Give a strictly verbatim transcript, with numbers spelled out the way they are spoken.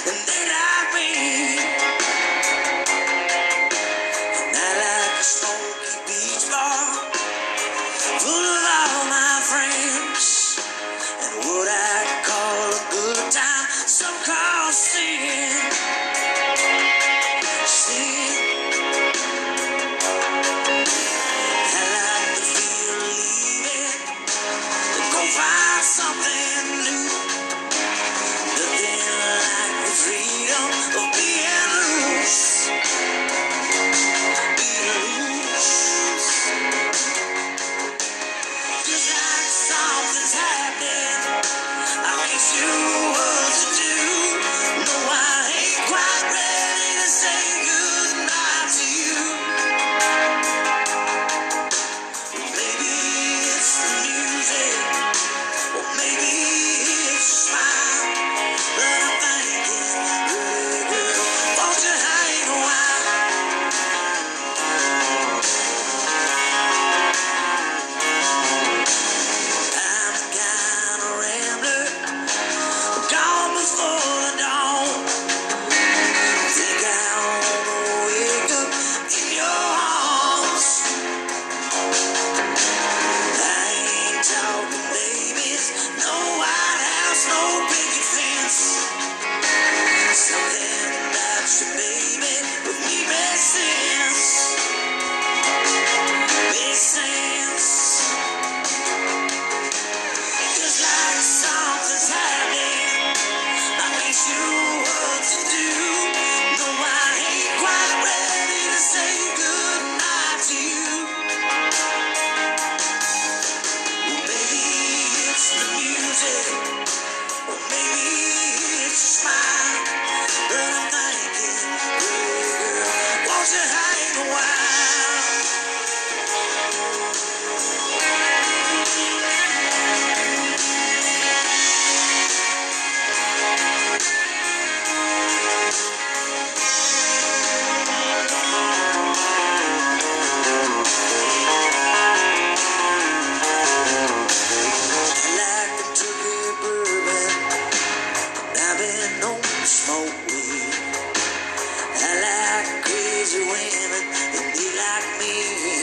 and they like me. And I like a smoky beach bar full of all my friends, and what I call a good time, some call sin. Sin. I like the feel of leaving to go find something new. Nothing like the freedom of being loose. Being loose. Feels like something's happening. I ain't sure what to do. No, I ain't quite ready to say goodnight to you. Maybe it's the music, or maybe it's a smile, but I'm thinking, girl, girl, won't you hang a while? I'm the kind of rambler, gone before the dawn. Think I wanna wake up in your arms. I ain't talking babies, no White House, no picket fence. Something about you, baby, with me makes sense. Makes sense. Feels like something's happening. I ain't sure what to do. No, I ain't quite ready to say goodnight to you. Well, maybe it's the music, or maybe it's a smile, but I'm thinking, girl, girl, won't you hang a while? I like the turkey bourbon, I've been known to smoke weed. I like crazy women, and they like me.